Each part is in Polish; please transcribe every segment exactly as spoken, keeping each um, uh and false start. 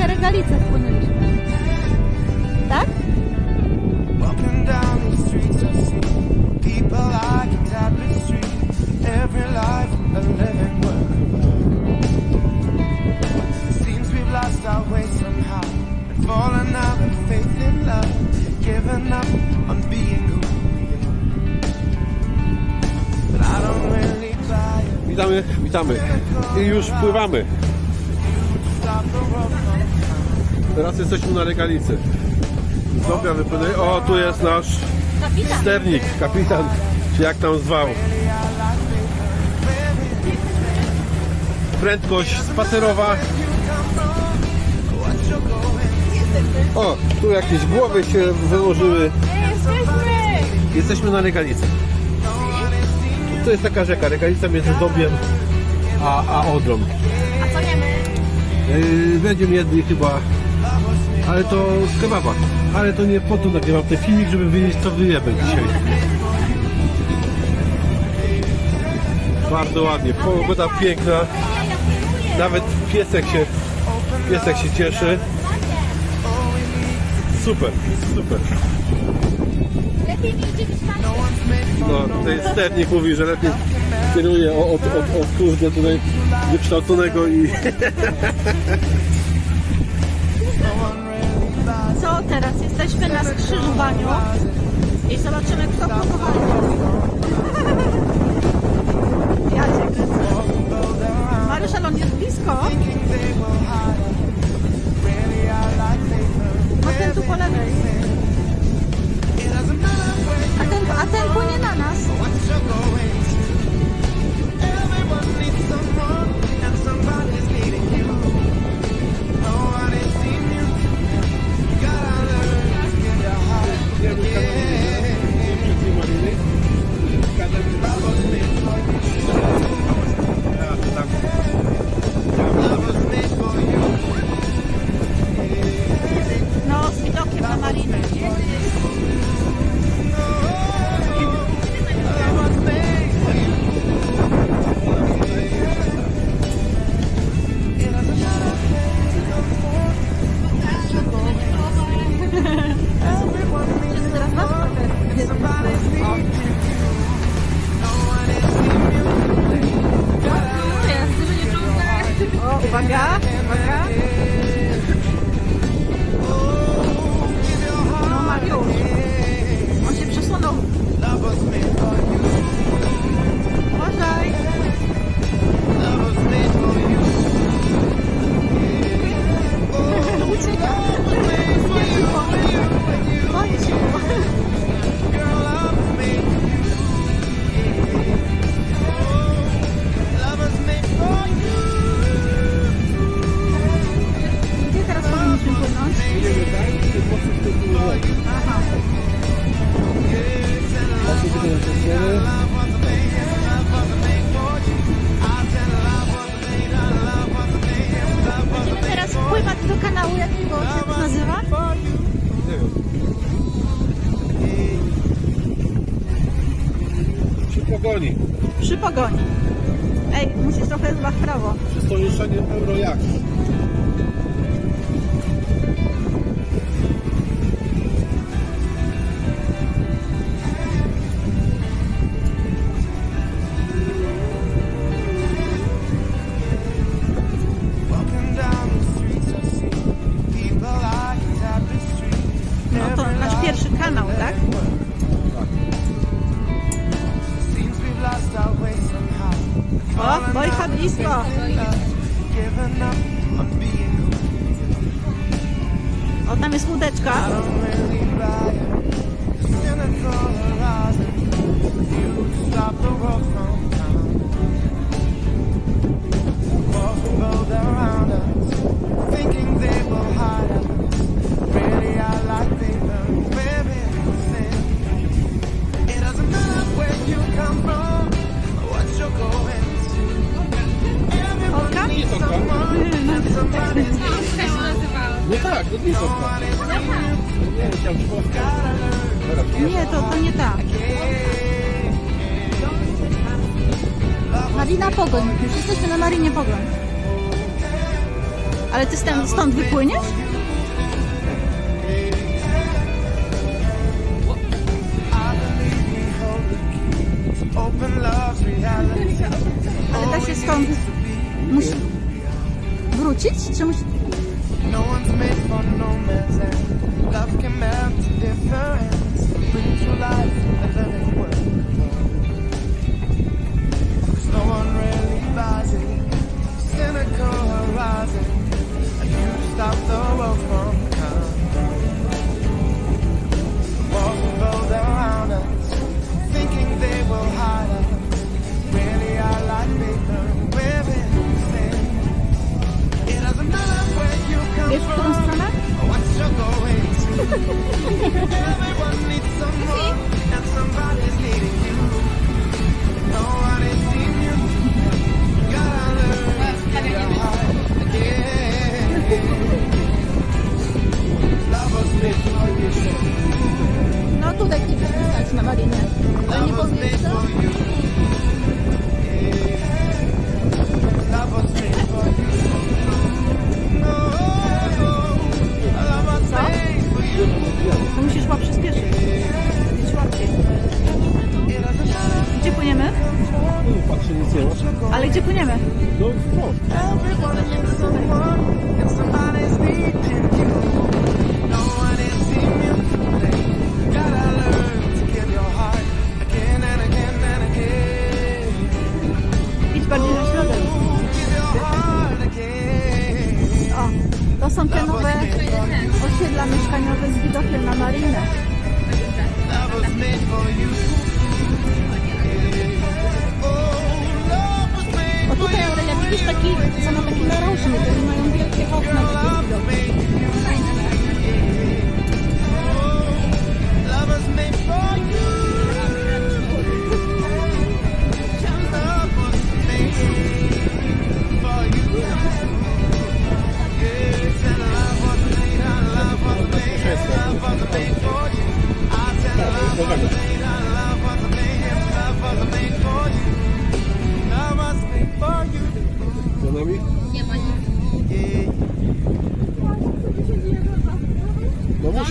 na Regalicę wpłynęliśmy. Tak? Witamy, witamy i już pływamy. Teraz jesteśmy na Regalicy. Dobra, wypłynęli. O, tu jest nasz Kapitan. sternik, kapitan, czy jak tam zwał. Prędkość spacerowa. O, tu jakieś głowy się wyłożyły. Jesteśmy! Jesteśmy na Regalicy. To jest taka rzeka, Regalica między Dobiem a, a Odrą. A co jemy? Yy, będziemy jedli chyba, ale to kebaba. Ale to nie po to nagrywam ten filmik, żeby wyjeść co wyjemy dzisiaj. Bardzo ładnie, pogoda piękna. Nawet piesek się, piesek się cieszy. Super, super. Lepiej mi gdzieś tam. No, tutaj sternik mówi, że lepiej kieruje od, od, od, od kurde tutaj wykształconego i... Co teraz? Jesteśmy na skrzyżowaniu i zobaczymy, kto powoli. Ja cię kręcę. Mariusz, ale on jest blisko. No ten tu po lewej. A ten, a ten płynie na nas. No, z widokiem na marinę. O, uwaga, uwaga. No Mariusz, on się przesunął. Uważaj. Ucieka. Boję się. Gdzie teraz powinniśmy płynąć? Aha. Będziemy teraz pływać do kanału jakiego? Jak się to nazywa? Nie wiem. Przy pogoni. Przy pogoni. Ej, musisz trochę chyba w prawo. Przy stowarzyszeniu Eurojacht. No to nasz pierwszy kanał, tak? O, Bojka blisko. O, tam jest łódeczka. No tak, to nie są Nie, chciałem ci Nie, to, to nie tak. Marina Pogoń. Już jesteśmy na Marinie Pogoń. Ale ty stąd, stąd wypłyniesz? Ale da się stąd... Musi wrócić? Czy musi... No one's made for no man's land. Love can melt to difference. Bring to life a living world. 'Cause no one really buys it. Cynical horizon. And you stop the world from coming. Walls will build around us, thinking they will hide us. Really, I like paper wearing sin. It doesn't matter where you come Wiesz, w którą stronę? or what you're going through. Everyone needs someone, and somebody's needing you. No one has seen you. Gotta learn to get your heart again. Love was made for you. No tutaj ci stać na marinie. Ale nie Love was powiesz, made co? for you. Love was made for you. No, love was made for you. To musisz chyba przyspieszyć. Być łatwiej. It doesn't matter. Gdzie płyniemy? Patrzę, nic nie ma. Ale gdzie płyniemy? No, no. Everyone needs someone, and somebody's needing you. No one has seen you. Gotta learn to give your heart again and again and again. Idź bardziej na środek. Give your heart again. O, to są te nowe osiedla mieszkaniowe z widokiem na marinę. Love was made for you. Oh, love was made O tutaj, Aurelia, widzisz taki, są na taki narożnik, oni mają wielkie okna, taki widok. Love was made for you. Love was made for you. Yes, and love was made, and love was made, and love was made for you. I said love was made, and love was made, and love was made for you. Love was made for you. Za nami? Yeah. No musi.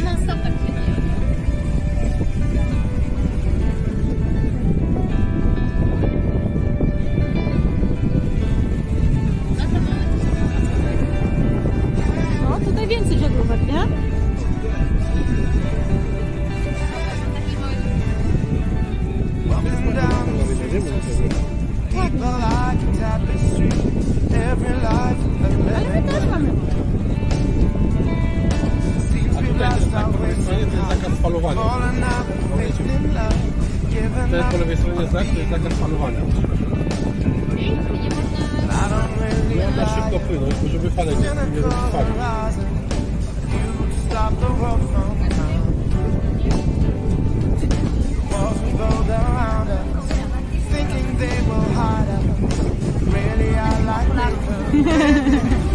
No tutaj więcej żaglówek, nie? Walking down the street, people like a tapestry. Every life a Ale my też mamy. seems A we tutaj też lost tak, our po lewej way stronie to jest somehow. zakaz falowania. Falling out, faith in love, giving Ten po up. lewej stronie znak, to jest zakaz falowania. I don't really Ja na like szybko płynąć, bo żeby fale nie, nie cynical robić fali. horizon. You stop the world from coming. Walls will build around us, thinking they will hide us. Really, I like paper.